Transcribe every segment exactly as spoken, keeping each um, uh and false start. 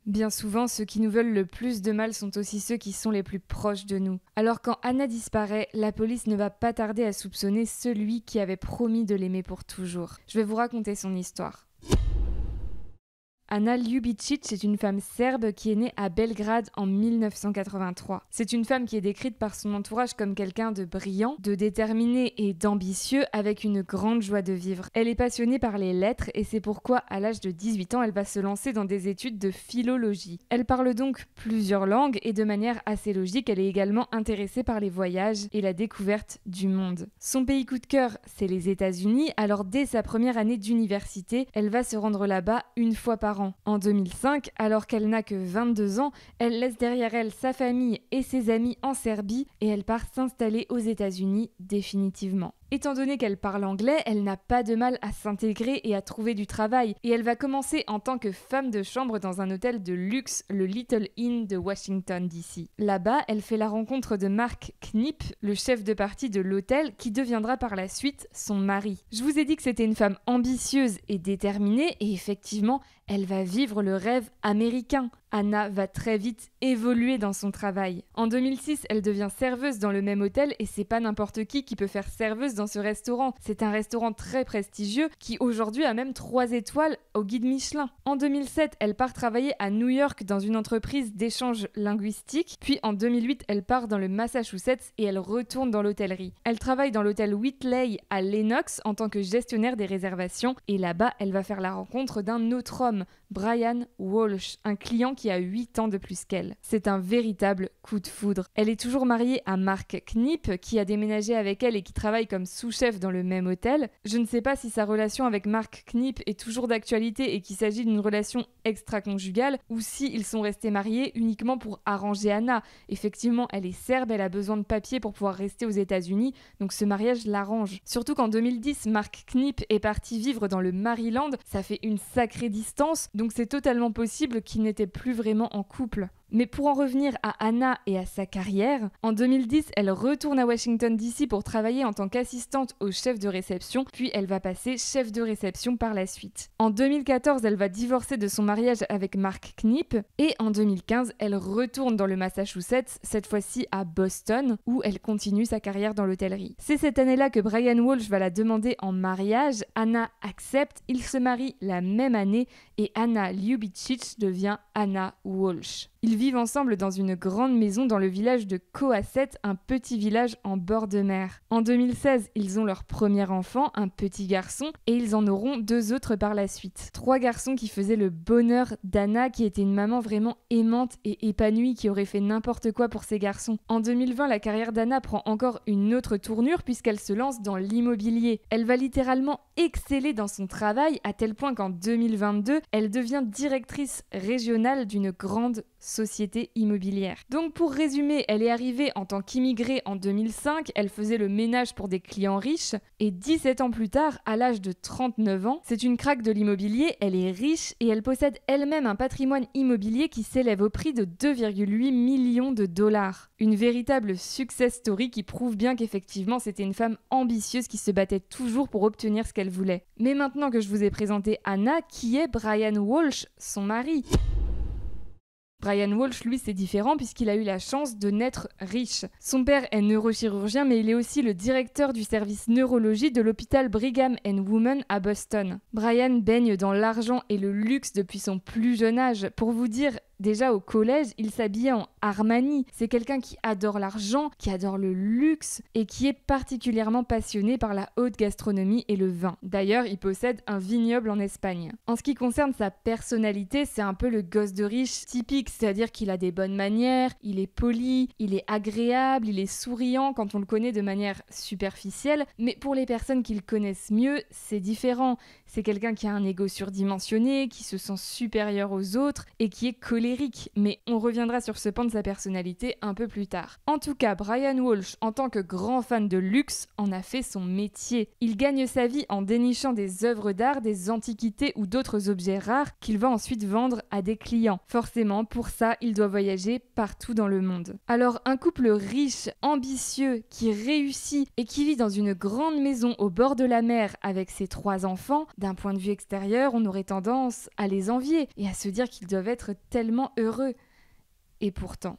Bien souvent, ceux qui nous veulent le plus de mal sont aussi ceux qui sont les plus proches de nous. Alors quand Anna disparaît, la police ne va pas tarder à soupçonner celui qui avait promis de l'aimer pour toujours. Je vais vous raconter son histoire. Anna Ljubičić est une femme serbe qui est née à Belgrade en mille neuf cent quatre-vingt-trois. C'est une femme qui est décrite par son entourage comme quelqu'un de brillant, de déterminé et d'ambitieux avec une grande joie de vivre. Elle est passionnée par les lettres et c'est pourquoi à l'âge de dix-huit ans, elle va se lancer dans des études de philologie. Elle parle donc plusieurs langues et de manière assez logique, elle est également intéressée par les voyages et la découverte du monde. Son pays coup de cœur, c'est les États-Unis, alors dès sa première année d'université, elle va se rendre là-bas une fois par an. En deux mille cinq, alors qu'elle n'a que vingt-deux ans, elle laisse derrière elle sa famille et ses amis en Serbie et elle part s'installer aux États-Unis définitivement. Étant donné qu'elle parle anglais, elle n'a pas de mal à s'intégrer et à trouver du travail et elle va commencer en tant que femme de chambre dans un hôtel de luxe, le Little Inn de Washington D C. Là-bas, elle fait la rencontre de Mark Knipp, le chef de partie de l'hôtel qui deviendra par la suite son mari. Je vous ai dit que c'était une femme ambitieuse et déterminée et effectivement, elle va vivre le rêve américain. Anna va très vite évoluer dans son travail. En deux mille six, elle devient serveuse dans le même hôtel et c'est pas n'importe qui qui peut faire serveuse dans ce restaurant. C'est un restaurant très prestigieux qui aujourd'hui a même trois étoiles au guide Michelin. En deux mille sept, elle part travailler à New York dans une entreprise d'échange linguistique. Puis en deux mille huit, elle part dans le Massachusetts et elle retourne dans l'hôtellerie. Elle travaille dans l'hôtel Whitley à Lenox en tant que gestionnaire des réservations et là-bas, elle va faire la rencontre d'un autre homme, Brian Walsh, un client qui a huit ans de plus qu'elle. C'est un véritable coup de foudre. Elle est toujours mariée à Mark Knipp, qui a déménagé avec elle et qui travaille comme sous-chef dans le même hôtel. Je ne sais pas si sa relation avec Mark Knipp est toujours d'actualité et qu'il s'agit d'une relation extra-conjugale ou si ils sont restés mariés uniquement pour arranger Anna. Effectivement, elle est serbe, elle a besoin de papiers pour pouvoir rester aux États-Unis, donc ce mariage l'arrange. Surtout qu'en deux mille dix, Mark Knipp est parti vivre dans le Maryland, ça fait une sacrée distance, donc c'est totalement possible qu'ils n'étaient plus vraiment en couple. Mais pour en revenir à Anna et à sa carrière, en deux mille dix, elle retourne à Washington D C pour travailler en tant qu'assistante au chef de réception, puis elle va passer chef de réception par la suite. En deux mille quatorze, elle va divorcer de son mariage avec Mark Knipp, et en deux mille quinze, elle retourne dans le Massachusetts, cette fois-ci à Boston, où elle continue sa carrière dans l'hôtellerie. C'est cette année-là que Brian Walsh va la demander en mariage, Anna accepte, ils se marient la même année, et Anna Ljubičić devient Anna Walsh. Ils vivent ensemble dans une grande maison dans le village de Cohasset, un petit village en bord de mer. En deux mille seize, ils ont leur premier enfant, un petit garçon, et ils en auront deux autres par la suite. Trois garçons qui faisaient le bonheur d'Anna, qui était une maman vraiment aimante et épanouie, qui aurait fait n'importe quoi pour ses garçons. En deux mille vingt, la carrière d'Anna prend encore une autre tournure puisqu'elle se lance dans l'immobilier. Elle va littéralement exceller dans son travail à tel point qu'en deux mille vingt-deux, elle devient directrice régionale d'une grande société immobilière. Donc pour résumer, elle est arrivée en tant qu'immigrée en deux mille cinq, elle faisait le ménage pour des clients riches et dix-sept ans plus tard, à l'âge de trente-neuf ans, c'est une craque de l'immobilier, elle est riche et elle possède elle-même un patrimoine immobilier qui s'élève au prix de deux virgule huit millions de dollars. Une véritable success story qui prouve bien qu'effectivement c'était une femme ambitieuse qui se battait toujours pour obtenir ce qu'elle voulait. Mais maintenant que je vous ai présenté Anna, qui est Brian Walsh, son mari ? Brian Walsh, lui, c'est différent puisqu'il a eu la chance de naître riche. Son père est neurochirurgien, mais il est aussi le directeur du service neurologie de l'hôpital Brigham and Women à Boston. Brian baigne dans l'argent et le luxe depuis son plus jeune âge. Pour vous dire, déjà au collège, il s'habillait en Armani. C'est quelqu'un qui adore l'argent, qui adore le luxe et qui est particulièrement passionné par la haute gastronomie et le vin. D'ailleurs, il possède un vignoble en Espagne. En ce qui concerne sa personnalité, c'est un peu le gosse de riche typique, c'est-à-dire qu'il a des bonnes manières, il est poli, il est agréable, il est souriant quand on le connaît de manière superficielle, mais pour les personnes qui le connaissent mieux, c'est différent. C'est quelqu'un qui a un ego surdimensionné, qui se sent supérieur aux autres et qui est colérique, mais on reviendra sur ce pan de sa personnalité un peu plus tard. En tout cas, Brian Walsh, en tant que grand fan de luxe, en a fait son métier. Il gagne sa vie en dénichant des œuvres d'art, des antiquités ou d'autres objets rares qu'il va ensuite vendre à des clients. Forcément, pour ça, il doit voyager partout dans le monde. Alors, un couple riche, ambitieux, qui réussit et qui vit dans une grande maison au bord de la mer avec ses trois enfants, d'un point de vue extérieur, on aurait tendance à les envier et à se dire qu'ils doivent être tellement tellement heureux. Et pourtant...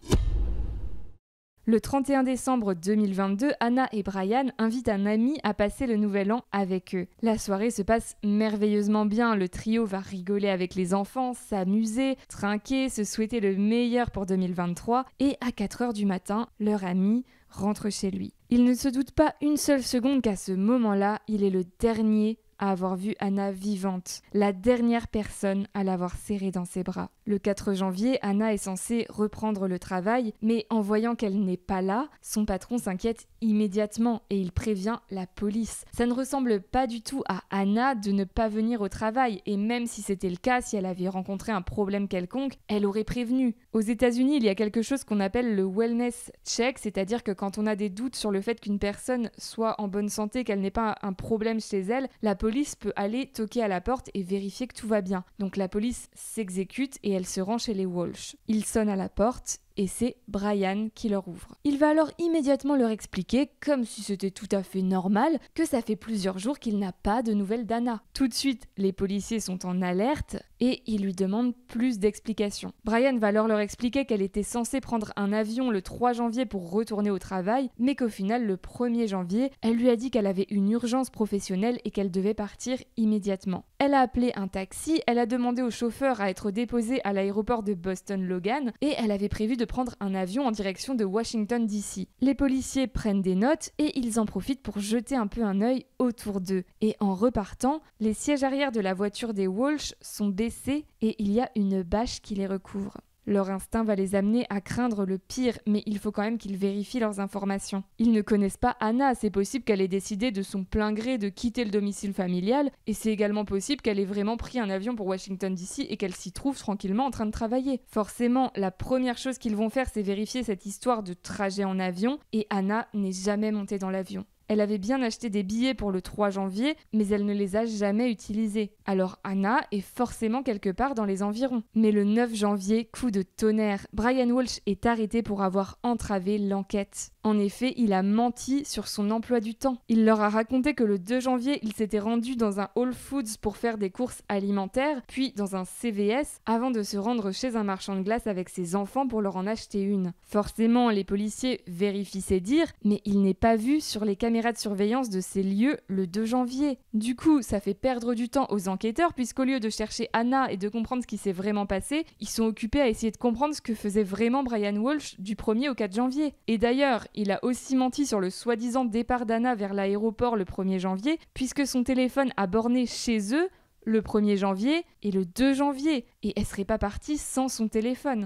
Le trente et un décembre deux mille vingt-deux, Anna et Brian invitent un ami à passer le nouvel an avec eux. La soirée se passe merveilleusement bien, le trio va rigoler avec les enfants, s'amuser, trinquer, se souhaiter le meilleur pour deux mille vingt-trois et à quatre heures du matin, leur ami rentre chez lui. Il ne se doute pas une seule seconde qu'à ce moment-là, il est le dernier à avoir vu Anna vivante, la dernière personne à l'avoir serrée dans ses bras. Le quatre janvier, Anna est censée reprendre le travail, mais en voyant qu'elle n'est pas là, son patron s'inquiète immédiatement et il prévient la police. Ça ne ressemble pas du tout à Anna de ne pas venir au travail, et même si c'était le cas, si elle avait rencontré un problème quelconque, elle aurait prévenu. Aux États-Unis, il y a quelque chose qu'on appelle le wellness check, c'est-à-dire que quand on a des doutes sur le fait qu'une personne soit en bonne santé, qu'elle n'ait pas un problème chez elle, la police peut aller toquer à la porte et vérifier que tout va bien. Donc la police s'exécute et elle se rend chez les Walsh. Ils sonnent à la porte et c'est Brian qui leur ouvre. Il va alors immédiatement leur expliquer, comme si c'était tout à fait normal, que ça fait plusieurs jours qu'il n'a pas de nouvelles d'Anna. Tout de suite, les policiers sont en alerte et ils lui demandent plus d'explications. Brian va alors leur expliquer qu'elle était censée prendre un avion le trois janvier pour retourner au travail, mais qu'au final, le premier janvier, elle lui a dit qu'elle avait une urgence professionnelle et qu'elle devait partir immédiatement. Elle a appelé un taxi, elle a demandé au chauffeur à être déposée à l'aéroport de Boston Logan et elle avait prévu de prendre un avion en direction de Washington D C. Les policiers prennent des notes et ils en profitent pour jeter un peu un œil autour d'eux. Et en repartant, les sièges arrière de la voiture des Walsh sont baissés et il y a une bâche qui les recouvre. Leur instinct va les amener à craindre le pire, mais il faut quand même qu'ils vérifient leurs informations. Ils ne connaissent pas Anna, c'est possible qu'elle ait décidé de son plein gré de quitter le domicile familial, et c'est également possible qu'elle ait vraiment pris un avion pour Washington D C et qu'elle s'y trouve tranquillement en train de travailler. Forcément, la première chose qu'ils vont faire, c'est vérifier cette histoire de trajet en avion, et Anna n'est jamais montée dans l'avion. Elle avait bien acheté des billets pour le trois janvier, mais elle ne les a jamais utilisés. Alors Anna est forcément quelque part dans les environs. Mais le neuf janvier, coup de tonnerre, Brian Walsh est arrêté pour avoir entravé l'enquête. En effet, il a menti sur son emploi du temps. Il leur a raconté que le deux janvier, il s'était rendu dans un Whole Foods pour faire des courses alimentaires, puis dans un C V S, avant de se rendre chez un marchand de glace avec ses enfants pour leur en acheter une. Forcément, les policiers vérifient ses dires, mais il n'est pas vu sur les caméras de surveillance de ces lieux le deux janvier. Du coup, ça fait perdre du temps aux enquêteurs puisqu'au lieu de chercher Anna et de comprendre ce qui s'est vraiment passé, ils sont occupés à essayer de comprendre ce que faisait vraiment Brian Walsh du premier au quatre janvier. Et d'ailleurs, il a aussi menti sur le soi-disant départ d'Anna vers l'aéroport le premier janvier puisque son téléphone a borné chez eux le premier janvier et le deux janvier. Et elle serait pas partie sans son téléphone.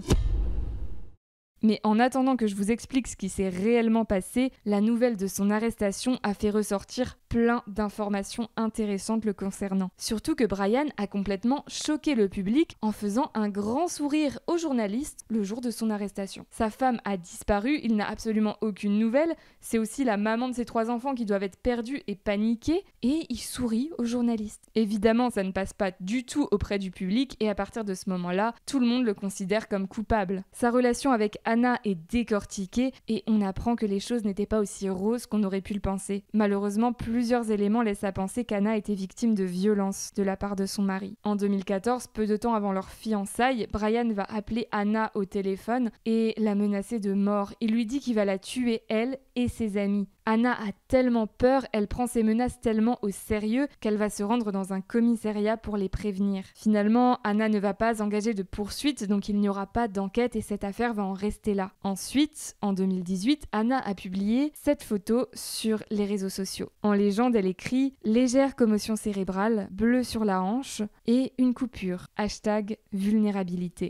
Mais en attendant que je vous explique ce qui s'est réellement passé, la nouvelle de son arrestation a fait ressortir plein d'informations intéressantes le concernant. Surtout que Brian a complètement choqué le public en faisant un grand sourire aux journalistes le jour de son arrestation. Sa femme a disparu, il n'a absolument aucune nouvelle, c'est aussi la maman de ses trois enfants qui doivent être perdus et paniqués, et il sourit aux journalistes. Évidemment, ça ne passe pas du tout auprès du public, et à partir de ce moment-là, tout le monde le considère comme coupable. Sa relation avec Anna est décortiquée, et on apprend que les choses n'étaient pas aussi roses qu'on aurait pu le penser. Malheureusement, plus Plusieurs éléments laissent à penser qu'Anna était victime de violences de la part de son mari. En deux mille quatorze, peu de temps avant leur fiançailles, Brian va appeler Anna au téléphone et la menacer de mort. Il lui dit qu'il va la tuer, elle et ses amis. Anna a tellement peur, elle prend ses menaces tellement au sérieux qu'elle va se rendre dans un commissariat pour les prévenir. Finalement, Anna ne va pas engager de poursuite, donc il n'y aura pas d'enquête et cette affaire va en rester là. Ensuite, en deux mille dix-huit, Anna a publié cette photo sur les réseaux sociaux. En légende, elle écrit « Légère commotion cérébrale, bleu sur la hanche et une coupure. Hashtag vulnérabilité ».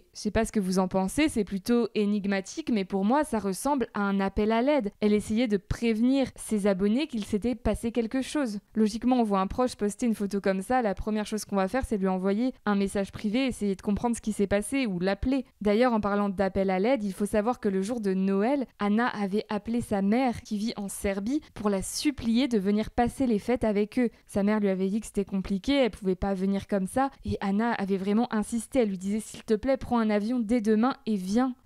Je sais pas ce que vous en pensez, c'est plutôt énigmatique, mais pour moi, ça ressemble à un appel à l'aide. Elle essayait de prévenir ses abonnés qu'il s'était passé quelque chose. Logiquement, on voit un proche poster une photo comme ça, la première chose qu'on va faire, c'est lui envoyer un message privé, essayer de comprendre ce qui s'est passé ou l'appeler. D'ailleurs, en parlant d'appel à l'aide, il faut savoir que le jour de Noël, Anna avait appelé sa mère qui vit en Serbie pour la supplier de venir passer les fêtes avec eux. Sa mère lui avait dit que c'était compliqué, elle pouvait pas venir comme ça, et Anna avait vraiment insisté, elle lui disait s'il te plaît, prends un avion dès demain et viens.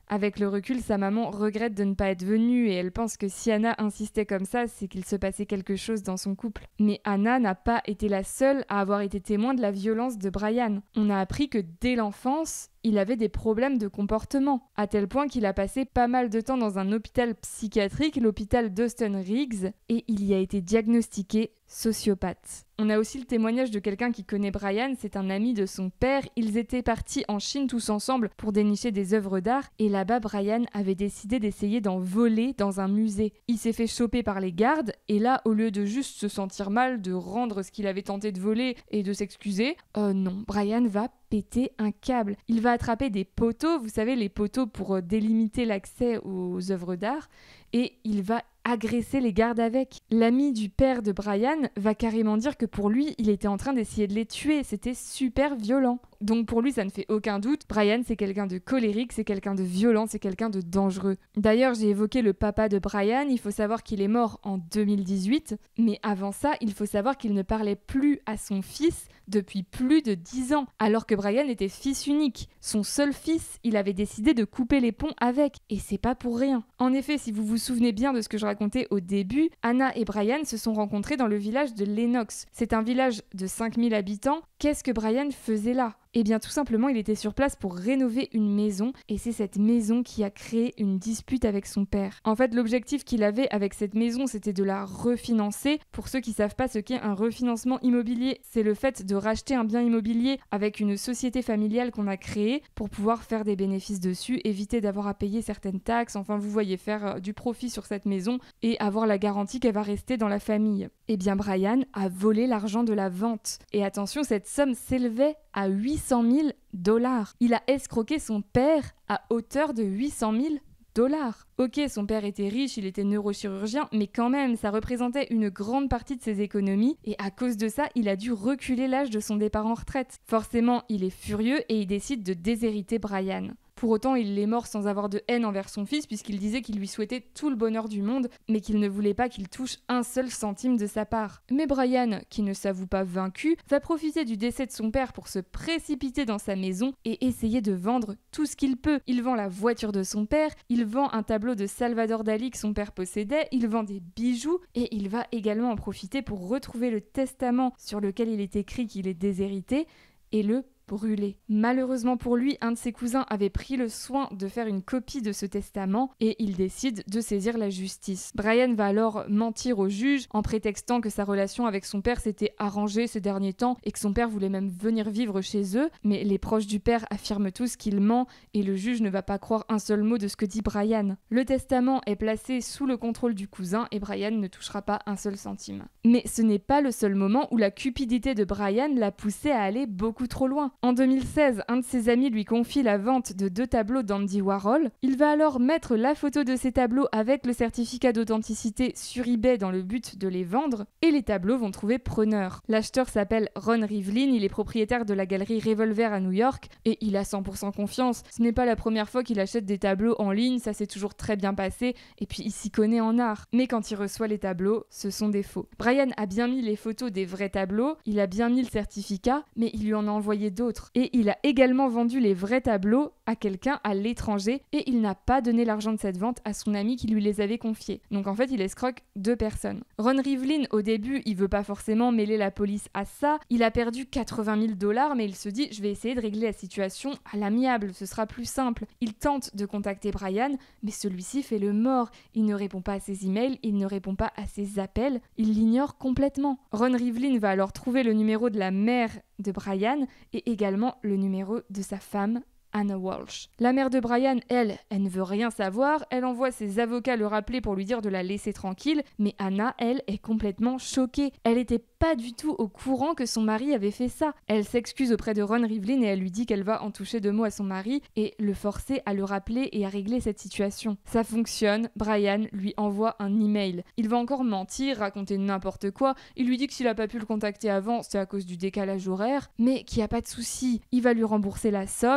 Avec le recul, sa maman regrette de ne pas être venue et elle pense que si Anna insistait comme ça, c'est qu'il se passait quelque chose dans son couple. Mais Anna n'a pas été la seule à avoir été témoin de la violence de Brian. On a appris que dès l'enfance, il avait des problèmes de comportement, à tel point qu'il a passé pas mal de temps dans un hôpital psychiatrique, l'hôpital d'Austin Riggs, et il y a été diagnostiqué sociopathe. On a aussi le témoignage de quelqu'un qui connaît Brian, c'est un ami de son père. Ils étaient partis en Chine tous ensemble pour dénicher des œuvres d'art, et là-bas Brian avait décidé d'essayer d'en voler dans un musée. Il s'est fait choper par les gardes, et là, au lieu de juste se sentir mal, de rendre ce qu'il avait tenté de voler et de s'excuser, euh non, Brian va péter un câble. Il va attraper des poteaux, vous savez, les poteaux pour délimiter l'accès aux œuvres d'art, et il va agresser les gardes avec. L'ami du père de Brian va carrément dire que pour lui, il était en train d'essayer de les tuer. C'était super violent. Donc pour lui, ça ne fait aucun doute. Brian, c'est quelqu'un de colérique, c'est quelqu'un de violent, c'est quelqu'un de dangereux. D'ailleurs, j'ai évoqué le papa de Brian. Il faut savoir qu'il est mort en deux mille dix-huit. Mais avant ça, il faut savoir qu'il ne parlait plus à son fils depuis plus de dix ans. Alors que Brian était fils unique. Son seul fils, il avait décidé de couper les ponts avec. Et c'est pas pour rien. En effet, si vous vous souvenez bien de ce que je racontais au début, Anna et Brian se sont rencontrés dans le village de Lennox. C'est un village de cinq mille habitants. Qu'est-ce que Brian faisait là ? Eh bien tout simplement, il était sur place pour rénover une maison et c'est cette maison qui a créé une dispute avec son père. En fait, l'objectif qu'il avait avec cette maison, c'était de la refinancer. Pour ceux qui savent pas ce qu'est un refinancement immobilier, c'est le fait de racheter un bien immobilier avec une société familiale qu'on a créée pour pouvoir faire des bénéfices dessus, éviter d'avoir à payer certaines taxes, enfin vous voyez, faire du profit sur cette maison et avoir la garantie qu'elle va rester dans la famille. Eh bien Brian a volé l'argent de la vente. Et attention, cette somme s'élevait à huit cent mille dollars. Il a escroqué son père à hauteur de huit cent mille dollars. Ok, son père était riche, il était neurochirurgien, mais quand même, ça représentait une grande partie de ses économies et à cause de ça, il a dû reculer l'âge de son départ en retraite. Forcément, il est furieux et il décide de déshériter Brian. Pour autant, il est mort sans avoir de haine envers son fils puisqu'il disait qu'il lui souhaitait tout le bonheur du monde, mais qu'il ne voulait pas qu'il touche un seul centime de sa part. Mais Brian, qui ne s'avoue pas vaincu, va profiter du décès de son père pour se précipiter dans sa maison et essayer de vendre tout ce qu'il peut. Il vend la voiture de son père, il vend un tableau de Salvador Dali que son père possédait, il vend des bijoux et il va également en profiter pour retrouver le testament sur lequel il est écrit qu'il est déshérité et le brûlé. Malheureusement pour lui, un de ses cousins avait pris le soin de faire une copie de ce testament et il décide de saisir la justice. Brian va alors mentir au juge en prétextant que sa relation avec son père s'était arrangée ces derniers temps et que son père voulait même venir vivre chez eux, mais les proches du père affirment tous qu'il ment et le juge ne va pas croire un seul mot de ce que dit Brian. Le testament est placé sous le contrôle du cousin et Brian ne touchera pas un seul centime. Mais ce n'est pas le seul moment où la cupidité de Brian l'a poussé à aller beaucoup trop loin. En deux mille seize, un de ses amis lui confie la vente de deux tableaux d'Andy Warhol. Il va alors mettre la photo de ces tableaux avec le certificat d'authenticité sur eBay dans le but de les vendre, et les tableaux vont trouver preneur. L'acheteur s'appelle Ron Rivlin, il est propriétaire de la galerie Revolver à New York, et il a cent pour cent confiance. Ce n'est pas la première fois qu'il achète des tableaux en ligne, ça s'est toujours très bien passé, et puis il s'y connaît en art. Mais quand il reçoit les tableaux, ce sont des faux. Brian a bien mis les photos des vrais tableaux, il a bien mis le certificat, mais il lui en a envoyé d'autres. Et il a également vendu les vrais tableaux à quelqu'un à l'étranger et il n'a pas donné l'argent de cette vente à son ami qui lui les avait confiés. Donc en fait, il escroque deux personnes. Ron Rivlin, au début, il veut pas forcément mêler la police à ça. Il a perdu quatre-vingt mille dollars, mais il se dit, je vais essayer de régler la situation à l'amiable, ce sera plus simple. Il tente de contacter Brian, mais celui-ci fait le mort. Il ne répond pas à ses emails, il ne répond pas à ses appels, il l'ignore complètement. Ron Rivlin va alors trouver le numéro de la mère de Brian et également le numéro de sa femme, Anna Walsh. La mère de Brian, elle, elle ne veut rien savoir, elle envoie ses avocats le rappeler pour lui dire de la laisser tranquille, mais Anna, elle, est complètement choquée. Elle était pas du tout au courant que son mari avait fait ça. Elle s'excuse auprès de Ron Rivlin et elle lui dit qu'elle va en toucher deux mots à son mari et le forcer à le rappeler et à régler cette situation. Ça fonctionne, Brian lui envoie un email. Il va encore mentir, raconter n'importe quoi, il lui dit que s'il a pas pu le contacter avant, c'est à cause du décalage horaire, mais qu'il n'y a pas de souci, il va lui rembourser la somme, mais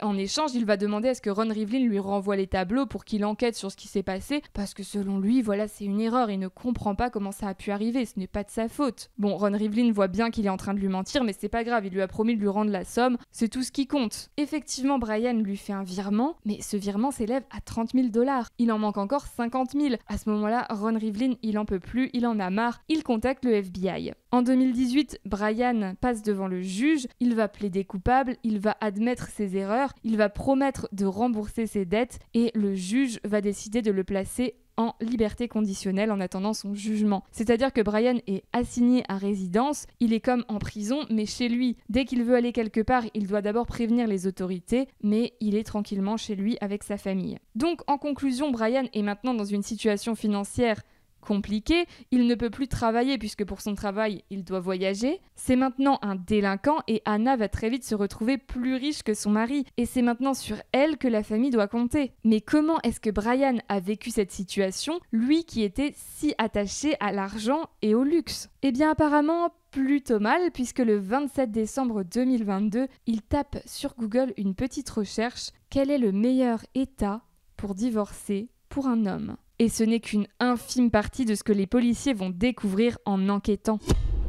en échange, il va demander à ce que Ron Rivlin lui renvoie les tableaux pour qu'il enquête sur ce qui s'est passé, parce que selon lui, voilà, c'est une erreur, il ne comprend pas comment ça a pu arriver, ce n'est pas de sa faute. Bon, Ron Rivlin voit bien qu'il est en train de lui mentir, mais c'est pas grave, il lui a promis de lui rendre la somme, c'est tout ce qui compte. Effectivement, Brian lui fait un virement, mais ce virement s'élève à trente mille dollars. Il en manque encore cinquante mille. À ce moment-là, Ron Rivlin, il en peut plus, il en a marre, il contacte le F B I. En deux mille dix-huit, Brian passe devant le juge, il va plaider coupable, il va admettre ses erreurs, il va promettre de rembourser ses dettes et le juge va décider de le placer en liberté conditionnelle en attendant son jugement. C'est-à-dire que Brian est assigné à résidence, il est comme en prison, mais chez lui. Dès qu'il veut aller quelque part, il doit d'abord prévenir les autorités, mais il est tranquillement chez lui avec sa famille. Donc, en conclusion, Brian est maintenant dans une situation financière compliqué, il ne peut plus travailler puisque pour son travail, il doit voyager. C'est maintenant un délinquant et Anna va très vite se retrouver plus riche que son mari et c'est maintenant sur elle que la famille doit compter. Mais comment est-ce que Brian a vécu cette situation, lui qui était si attaché à l'argent et au luxe? Eh bien apparemment plutôt mal puisque le vingt-sept décembre deux mille vingt-deux, il tape sur Google une petite recherche « Quel est le meilleur état pour divorcer pour un homme ?» Et ce n'est qu'une infime partie de ce que les policiers vont découvrir en enquêtant.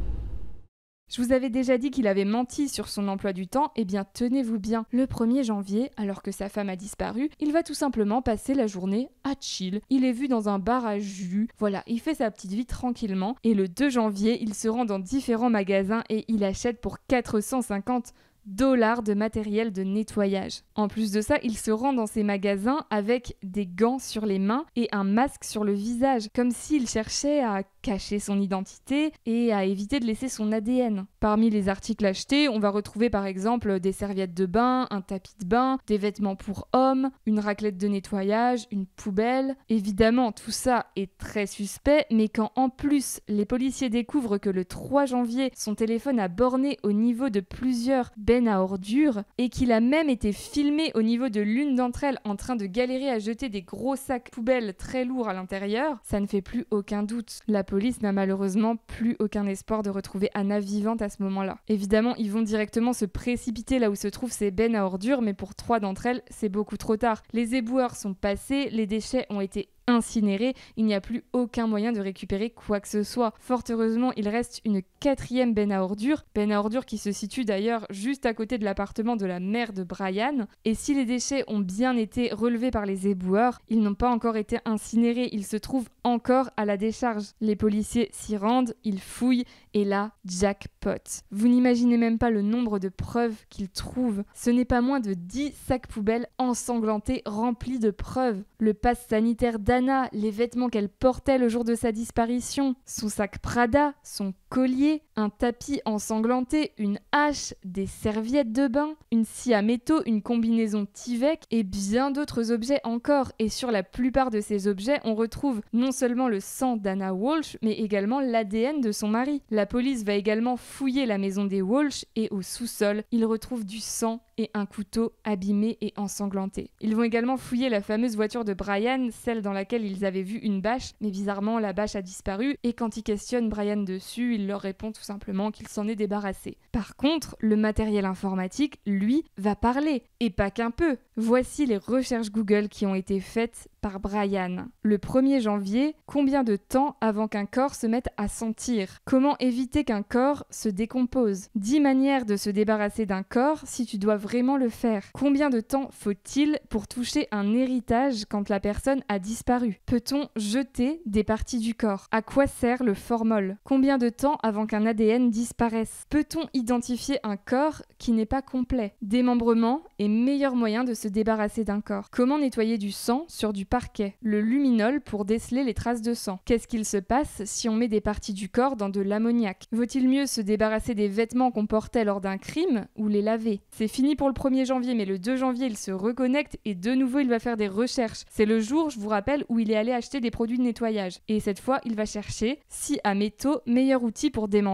Je vous avais déjà dit qu'il avait menti sur son emploi du temps, et bien tenez-vous bien, le premier janvier, alors que sa femme a disparu, il va tout simplement passer la journée à chill. Il est vu dans un bar à jus, voilà, il fait sa petite vie tranquillement, et le deux janvier, il se rend dans différents magasins et il achète pour quatre cent cinquante dollars de matériel de nettoyage. En plus de ça, il se rend dans ces magasins avec des gants sur les mains et un masque sur le visage, comme s'il cherchait à cacher son identité et à éviter de laisser son A D N. Parmi les articles achetés, on va retrouver par exemple des serviettes de bain, un tapis de bain, des vêtements pour hommes, une raclette de nettoyage, une poubelle. Évidemment, tout ça est très suspect, mais quand en plus les policiers découvrent que le trois janvier, son téléphone a borné au niveau de plusieurs bennes à ordures et qu'il a même été filmé au niveau de l'une d'entre elles en train de galérer à jeter des gros sacs poubelles très lourds à l'intérieur, ça ne fait plus aucun doute. La police n'a malheureusement plus aucun espoir de retrouver Anna vivante à ce moment-là. Évidemment, ils vont directement se précipiter là où se trouvent ces bennes à ordures, mais pour trois d'entre elles, c'est beaucoup trop tard. Les éboueurs sont passés, les déchets ont été incinérés, il n'y a plus aucun moyen de récupérer quoi que ce soit. Fort heureusement, il reste une quatrième benne à ordures, benne à ordures qui se situe d'ailleurs juste à côté de l'appartement de la mère de Brian. Et si les déchets ont bien été relevés par les éboueurs, ils n'ont pas encore été incinérés, ils se trouvent encore à la décharge. Les policiers s'y rendent, ils fouillent et là, jackpot. Vous n'imaginez même pas le nombre de preuves qu'ils trouvent. Ce n'est pas moins de dix sacs poubelles ensanglantés remplis de preuves. Le pass sanitaire d'Anna, les vêtements qu'elle portait le jour de sa disparition, son sac Prada, son collier, un tapis ensanglanté, une hache, des serviettes de bain, une scie à métaux, une combinaison Tyvek et bien d'autres objets encore. Et sur la plupart de ces objets, on retrouve non seulement le sang d'Anna Walsh, mais également l'A D N de son mari. La police va également fouiller la maison des Walsh et au sous-sol, ils retrouvent du sang et un couteau abîmé et ensanglanté. Ils vont également fouiller la fameuse voiture de Brian, celle dans laquelle ils avaient vu une bâche, mais bizarrement la bâche a disparu et quand ils questionnent Brian dessus, il leur répond tout simplement qu'il s'en est débarrassé. Par contre, le matériel informatique, lui, va parler, et pas qu'un peu. Voici les recherches Google qui ont été faites par Brian. Le premier janvier, combien de temps avant qu'un corps se mette à sentir? Comment éviter qu'un corps se décompose? dix manières de se débarrasser d'un corps si tu dois vraiment le faire. Combien de temps faut-il pour toucher un héritage quand la personne a disparu? Peut-on jeter des parties du corps? À quoi sert le formol? Combien de temps avant qu'un A D N disparaisse? Peut-on identifier un corps qui n'est pas complet? Démembrement est meilleur moyen de se débarrasser d'un corps. Comment nettoyer du sang sur du parquet? Le luminol pour déceler les traces de sang. Qu'est-ce qu'il se passe si on met des parties du corps dans de l'ammoniac? Vaut-il mieux se débarrasser des vêtements qu'on portait lors d'un crime ou les laver? C'est fini pour le premier janvier, mais le deux janvier, il se reconnecte et de nouveau, il va faire des recherches. C'est le jour, je vous rappelle, où il est allé acheter des produits de nettoyage. Et cette fois, il va chercher scie à métaux, meilleur outil pour démembrer.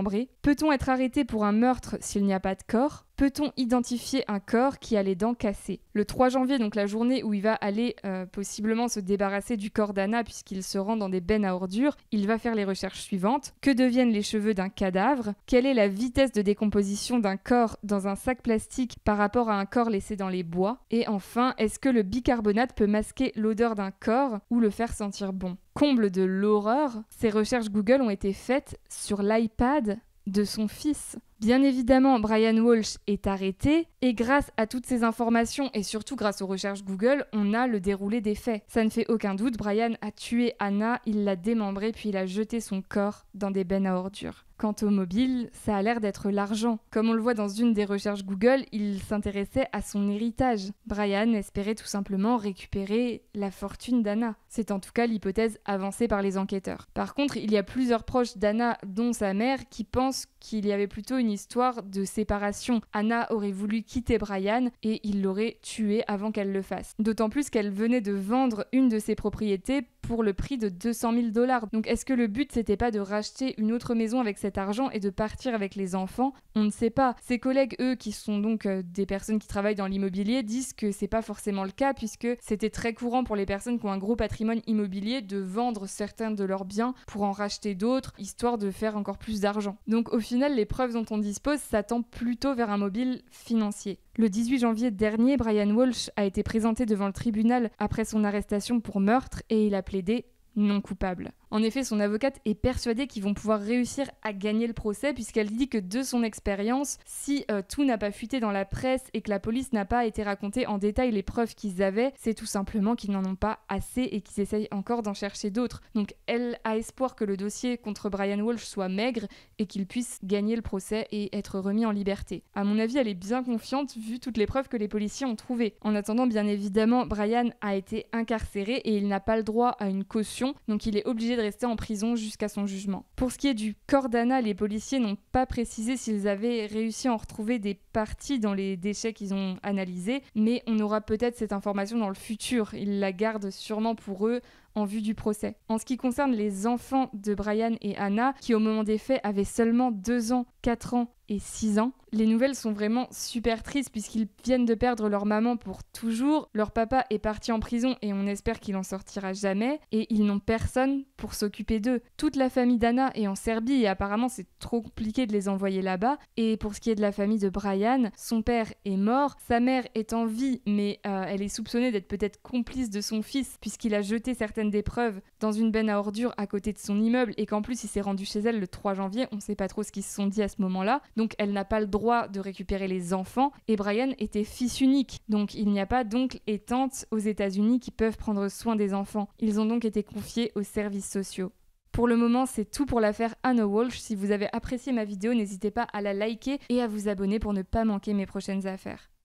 Peut-on être arrêté pour un meurtre s'il n'y a pas de corps ? Peut-on identifier un corps qui a les dents cassées ? Le trois janvier, donc la journée où il va aller euh, possiblement se débarrasser du corps d'Anna puisqu'il se rend dans des bennes à ordures, il va faire les recherches suivantes. Que deviennent les cheveux d'un cadavre ? Quelle est la vitesse de décomposition d'un corps dans un sac plastique par rapport à un corps laissé dans les bois ? Et enfin, est-ce que le bicarbonate peut masquer l'odeur d'un corps ou le faire sentir bon ? Comble de l'horreur, ces recherches Google ont été faites sur l'iPad de son fils. Bien évidemment, Brian Walsh est arrêté et grâce à toutes ces informations et surtout grâce aux recherches Google, on a le déroulé des faits. Ça ne fait aucun doute, Brian a tué Anna, il l'a démembrée puis il a jeté son corps dans des bennes à ordures. Quant au mobile, ça a l'air d'être l'argent. Comme on le voit dans une des recherches Google, il s'intéressait à son héritage. Brian espérait tout simplement récupérer la fortune d'Anna. C'est en tout cas l'hypothèse avancée par les enquêteurs. Par contre, il y a plusieurs proches d'Anna, dont sa mère, qui pensent qu'il y avait plutôt une histoire de séparation. Anna aurait voulu quitter Brian et il l'aurait tué avant qu'elle le fasse. D'autant plus qu'elle venait de vendre une de ses propriétés pour le prix de deux cent mille dollars. Donc est-ce que le but c'était pas de racheter une autre maison avec cet argent et de partir avec les enfants ? On ne sait pas. Ses collègues, eux, qui sont donc euh, des personnes qui travaillent dans l'immobilier, disent que c'est pas forcément le cas puisque c'était très courant pour les personnes qui ont un gros patrimoine immobilier de vendre certains de leurs biens pour en racheter d'autres, histoire de faire encore plus d'argent. Donc au final, les preuves dont on dispose s'attendent plutôt vers un mobile financier. Le dix-huit janvier dernier, Brian Walsh a été présenté devant le tribunal après son arrestation pour meurtre et il a plaidé non coupable. En effet, son avocate est persuadée qu'ils vont pouvoir réussir à gagner le procès puisqu'elle dit que de son expérience, si euh, tout n'a pas fuité dans la presse et que la police n'a pas été racontée en détail les preuves qu'ils avaient, c'est tout simplement qu'ils n'en ont pas assez et qu'ils essayent encore d'en chercher d'autres. Donc elle a espoir que le dossier contre Brian Walsh soit maigre et qu'il puisse gagner le procès et être remis en liberté. À mon avis, elle est bien confiante vu toutes les preuves que les policiers ont trouvées. En attendant, bien évidemment, Brian a été incarcéré et il n'a pas le droit à une caution, donc il est obligé de rester en prison jusqu'à son jugement. Pour ce qui est du corps d'Anna, les policiers n'ont pas précisé s'ils avaient réussi à en retrouver des parties dans les déchets qu'ils ont analysés, mais on aura peut-être cette information dans le futur. Ils la gardent sûrement pour eux en vue du procès. En ce qui concerne les enfants de Brian et Anna, qui au moment des faits avaient seulement deux ans, quatre ans et six ans, les nouvelles sont vraiment super tristes puisqu'ils viennent de perdre leur maman pour toujours. Leur papa est parti en prison et on espère qu'il en sortira jamais et ils n'ont personne pour s'occuper d'eux. Toute la famille d'Anna est en Serbie et apparemment c'est trop compliqué de les envoyer là-bas. Et pour ce qui est de la famille de Brian, son père est mort, sa mère est en vie mais euh, elle est soupçonnée d'être peut-être complice de son fils puisqu'il a jeté certaines des preuves dans une benne à ordures à côté de son immeuble et qu'en plus il s'est rendu chez elle le trois janvier, on sait pas trop ce qu'ils se sont dit à ce moment-là, donc elle n'a pas le droit de récupérer les enfants et Brian était fils unique, donc il n'y a pas d'oncle et tante aux États-Unis qui peuvent prendre soin des enfants. Ils ont donc été confiés aux services sociaux. Pour le moment, c'est tout pour l'affaire Anna Walsh. Si vous avez apprécié ma vidéo, n'hésitez pas à la liker et à vous abonner pour ne pas manquer mes prochaines affaires.